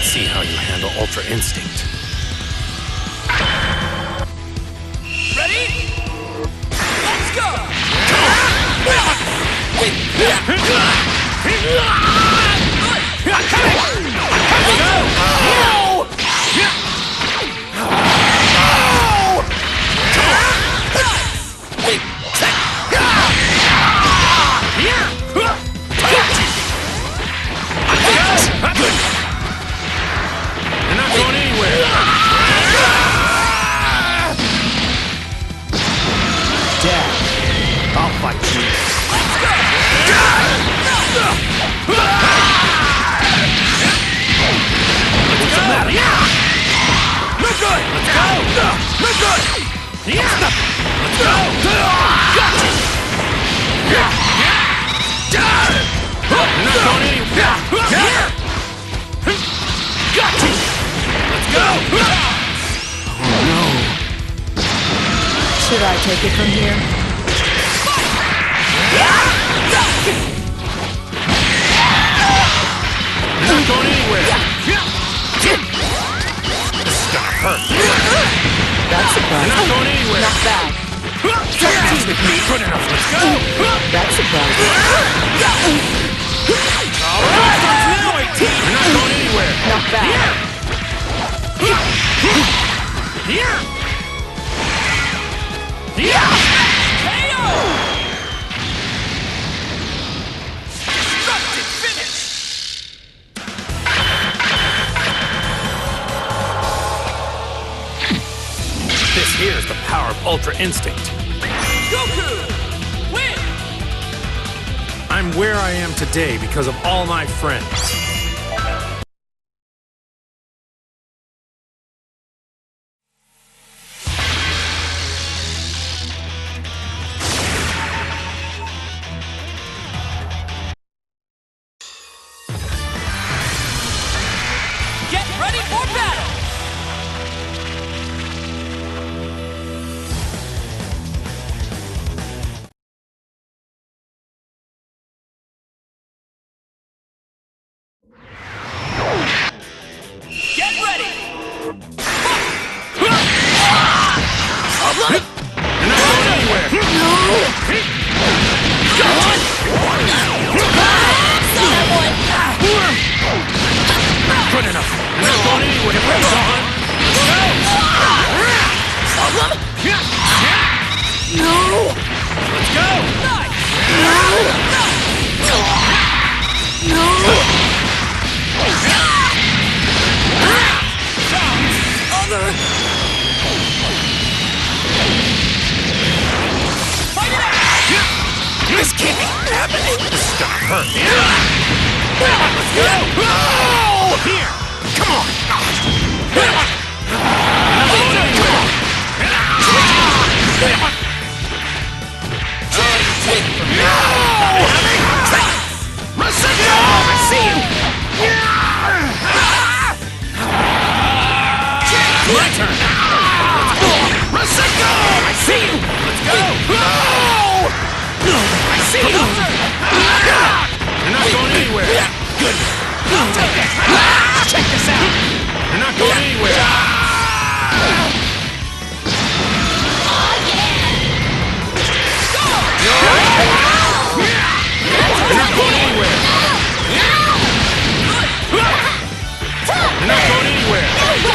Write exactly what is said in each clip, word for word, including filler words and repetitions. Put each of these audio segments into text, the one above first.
see how you handle Ultra Instinct. Ready? Let's go! You're not going anywhere. Dad, I'll fight you. What's the matter? No good! Let's go! No good! Let's go! Gotcha! You're not going anywhere. Gotcha! Let's go! Oh no. Should I take it from here? You're not going anywhere. This is gonna hurt. That's You're surprising. not going anywhere. Not bad. That's with me. Good enough. Let's go. That's surprising. All right. Now, eighteen. You're not going anywhere. Not bad. Here. Here. K O! Constructed finish! This here's the power of Ultra Instinct. Goku! Win! I'm where I am today because of all my friends. Get ready for battle! Get ready! You're not going anywhere. Good enough. You're not going anywhere. It's on. Let's go. Nice! Fight it out! This can't be happening. This is gonna hurt. Let's go. Here. Come on. You're not going anywhere. Take it from me. I see you. My turn. Masako! I see you. Let's go. I see you. You're not going anywhere. Good. Check this out. You're not going anywhere. You're not going anywhere. You're not going anywhere.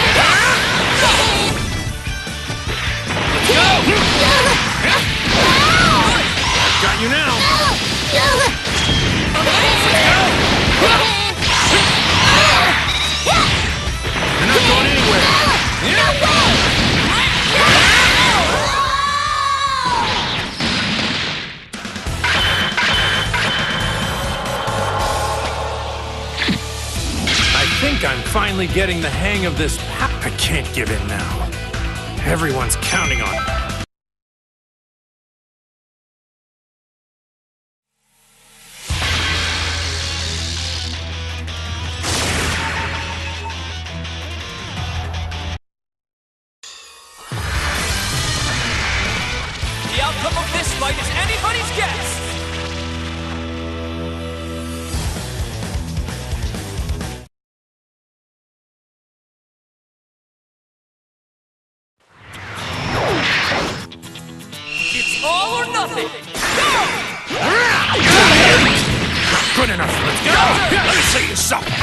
Got you now. You're not going anywhere. I think I'm finally getting the hang of this. I can't give in now. Everyone's counting on me. The outcome of this fight is anybody's guess! something. Go! Good enough. Let's go. Let me see you something.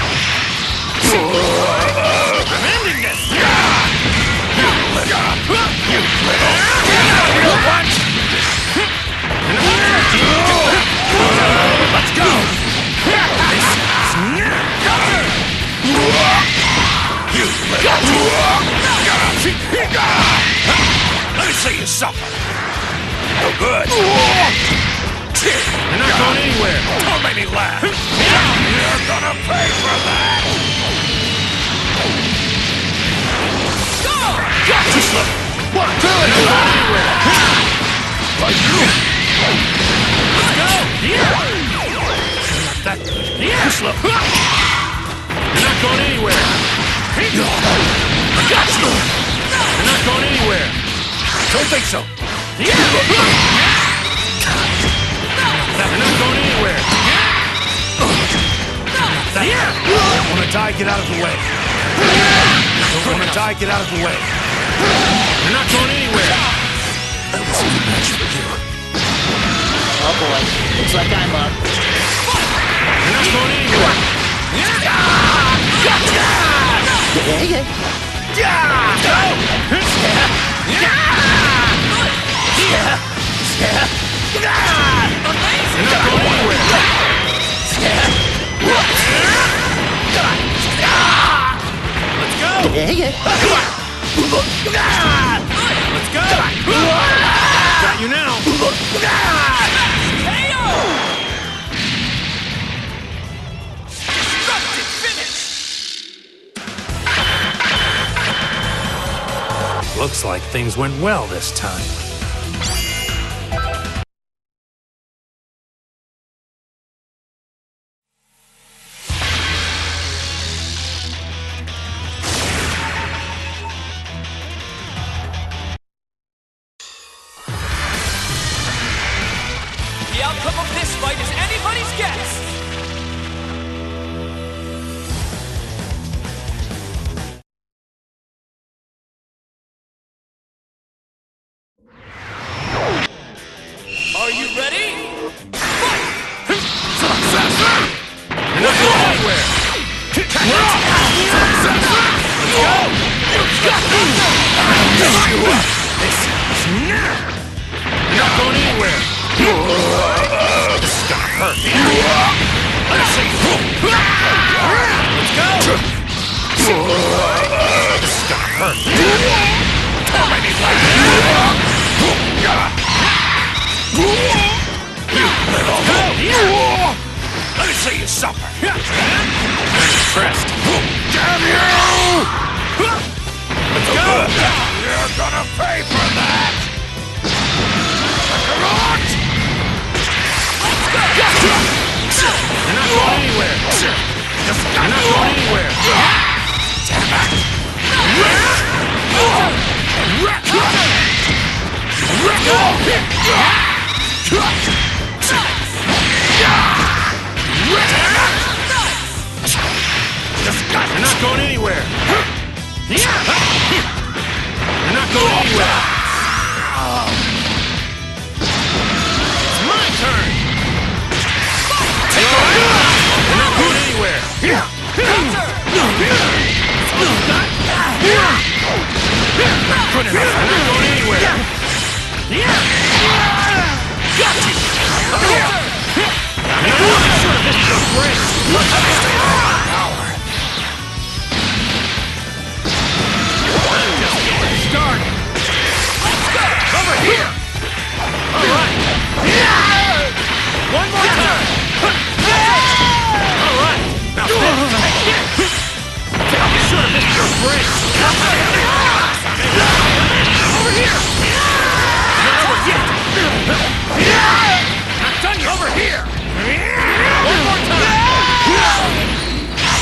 I'm ending this. You little. You little. What? Let's go. You little. Let me see you something. No good. You're not going anywhere. Don't make me laugh. You're gonna pay for that. Go! Just look. One, two, and you're not going anywhere. Like you. Let's go. Here. Not that good. Just look. You're not going anywhere. Got you. You're not going anywhere. Don't think so. You're not going anywhere. That. Don't want to die, get out of the way. Don't want to die, get out of the way. You're not going anywhere. That was a good match for you. Oh boy, looks like I'm up. You're not going anywhere. Gotcha! Yeah, yeah. Amazing! You're not going anywhere. Let's go! Yeah, yeah. Let's go! Got you now! K O! Destructive finish! Looks like things went well this time. The outcome of this fight is anybody's guess! Are you ready? Fight! You're not going anywhere! Let's go! You're not going anywhere! This is gonna hurt. Let's see. Let's go! This is gonna hurt. Torment me like that! You little... Let me see you suffer! I'm impressed. Damn you! Let's go! You're gonna pay for that! Correct! You're not going anywhere! Just You're not going anywhere! Damn it! Just You're not going anywhere! You're not going anywhere! It's my turn! You're not going anywhere! Good enough! You're not going anywhere! Got you! I'm not sure this is a break! Power! I'm just getting started! Let's go! Over here! Alright! One more time! Alright! Now I'm sure this is a break! Over here! Not over yet! Not done yet! Over here! One more time!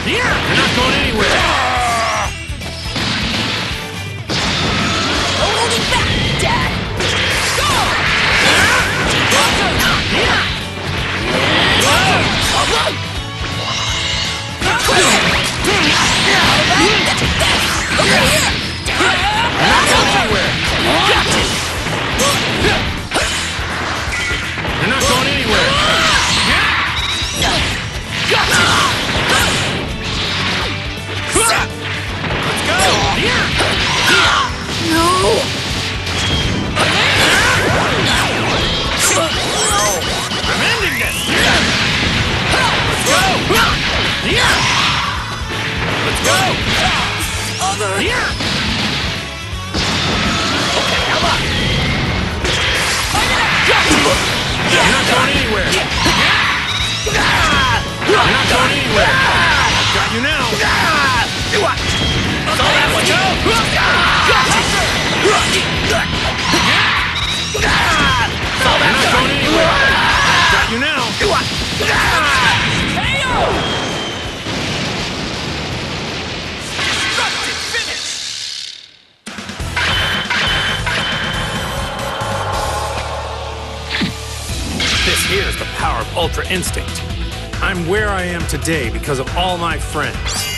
Here! You're not going anywhere! No holding back, Dad! Go! Here! Over here! You're not going anywhere! Gotcha! You're not going anywhere! Gotcha! Let's go! Here! No! I'm ending this! Let's go! Here! Let's go! Other! Here! Okay, I'm up! Fight it out! You're not going anywhere! You're not going anywhere! Got you now! Let's go! You're not going anywhere! Got you now! K O! Destructive finish! This here is the power of Ultra Instinct. I'm where I am today because of all my friends.